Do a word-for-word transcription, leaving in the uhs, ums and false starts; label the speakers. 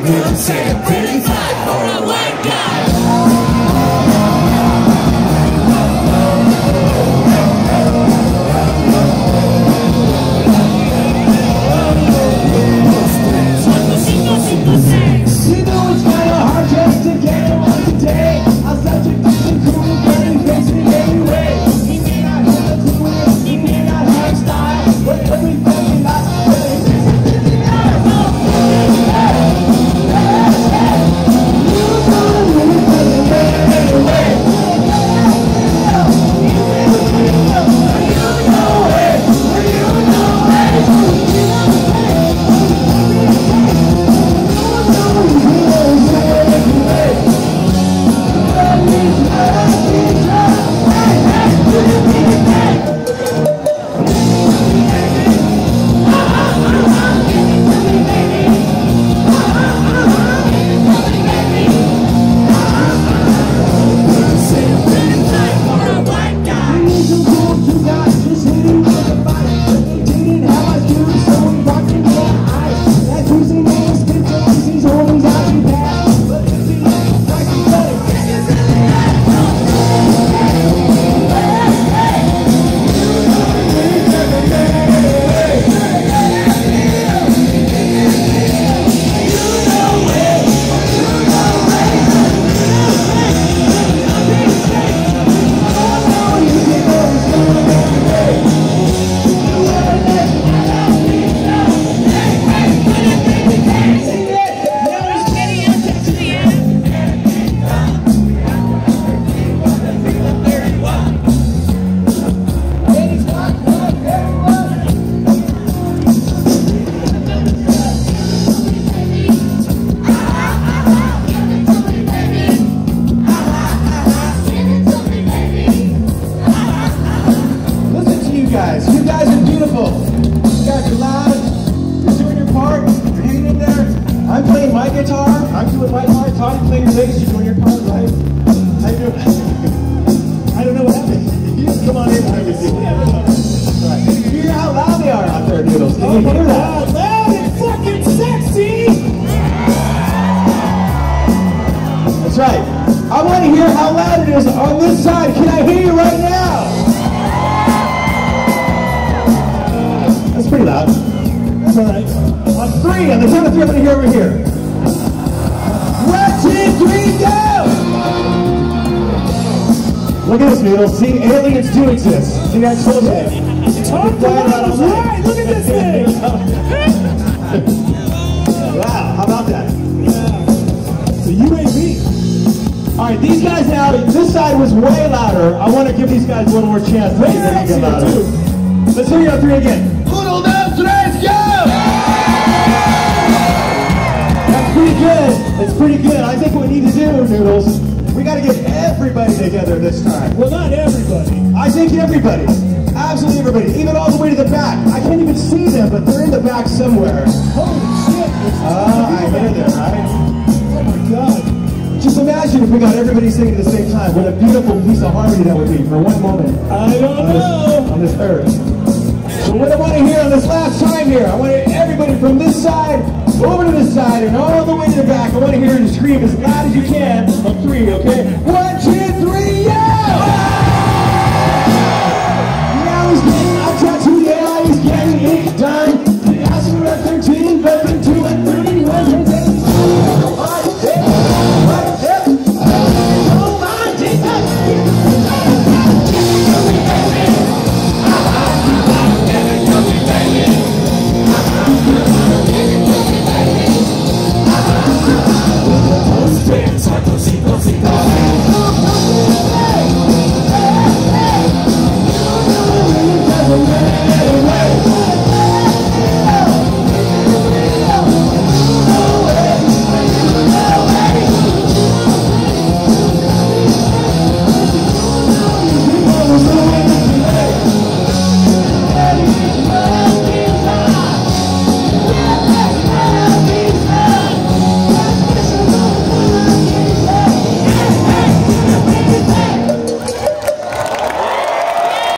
Speaker 1: Wouldn't say I'm pretty fly for a white guy.
Speaker 2: You know it's kind of hard just to get along today. I'm such a fucking cool guy, he fakes me anyway. He may not have a clue, he may not have style, but everything he got, really makes it really nice. You know really doesn't make it anyway. You know it, you know it. You guys are beautiful. You guys are loud. You're doing your part. You're hanging in there. I'm playing my guitar. I'm doing my part. Tommy's playing your bass. You're doing your part, right? How you doing? I don't know what happened. You just come on in and everything. Right. You hear how loud they are out there, Noodles? Can you hear that?
Speaker 3: Loud and fucking sexy!
Speaker 2: That's right. I want to hear how loud it is on this side. Can I hear you right now? That's pretty loud. That's all right. On three, on the count of three, I'm going to hear over here. One, two, three, go! Look at this, Noodles. See, aliens do exist. See, I told you.
Speaker 3: Talk about it, right? Look at this thing!
Speaker 2: Wow, how about that?
Speaker 3: Yeah. So U A V.
Speaker 2: All right, these guys now, this side was way louder. I want to give these guys one more chance to make it get louder. Let's hear you on three again. Uno, dos, tres, go! That's pretty good. It's pretty good. I think what we need to do, Noodles, we got to get everybody together this time.
Speaker 3: Well, not everybody.
Speaker 2: I think everybody. Absolutely everybody. Even all the way to the back. I can't even see them, but they're in the back somewhere.
Speaker 3: Holy shit.
Speaker 2: Ah, I hear them, right?
Speaker 3: Oh my God.
Speaker 2: Just imagine if we got everybody singing at the same time. What a beautiful piece of harmony that would be for one moment.
Speaker 3: I don't
Speaker 2: on
Speaker 3: know.
Speaker 2: This, on this earth. So what I want to hear on this last time here, I want to hear everybody from this side over to this side and all the way to the back. I want to hear you scream as loud as you can on three, okay? One, two, three, yeah!